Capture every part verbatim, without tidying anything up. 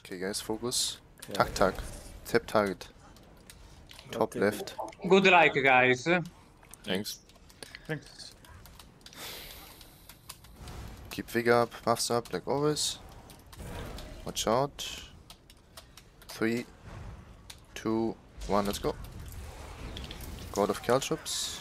Okay, guys, focus. Okay. Tack, tack. Tap target. Top Okay. left. Good like, guys. Thanks. Thanks. Keep Vigor up, buffs up, like always. Watch out. Three, two, one, let's go. God of Caltrops.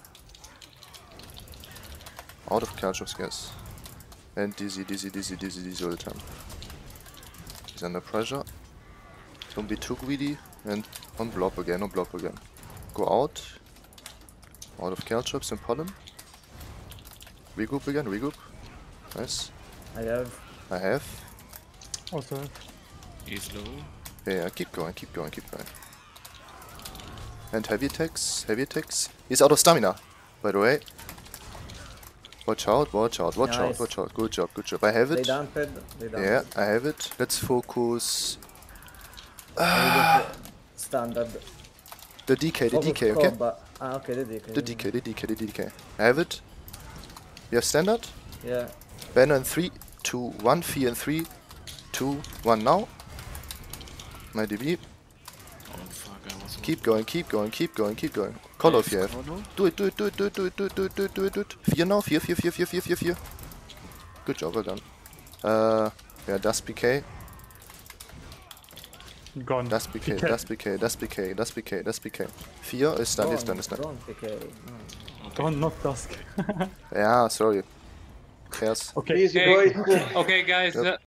Out of Caltrops, guys. And dizzy, dizzy, dizzy, dizzy, dizzy all the time. He's under pressure. Don't be too greedy. And on blob again, on blob again. Go out. Out of Caltrops and pollen. Regroup again, regroup. Nice. I have. I have. Also, He's low. Yeah, yeah, keep going, keep going, keep going. And heavy attacks, heavy attacks. He's out of stamina, by the way. Watch out, watch out, watch out, Nice. watch out. Good job, good job. I have They it. dumped. They dumped. Yeah, I have it. Let's focus. Standard. The D K, the Focus D K, okay? combat. Ah, okay, the D K. The D K, the D K, the D K. I have it. You have standard. Yeah. Banner in three, two, one. Fear in three, two, one. Now. My D B. Oh fuck, I was Keep going, keep going, keep going, keep going. Call off you have. Do it, do it, do it, do it, do it, do it, do it, do it, do it, do it. Fear now, fear, fear, fear, fear, fear, fear, fear. Good job, well done. Uh, yeah, Dust P K, gone. Dust P K, P K. Dust P K, Dust P K, Dust P K, Dust P K. Fear is done, is done, is done. Don't P K. No. Gone, not Dusk. Yeah, sorry. Cares. Okay. Easy, Okay, boys. okay guys. Yep. uh,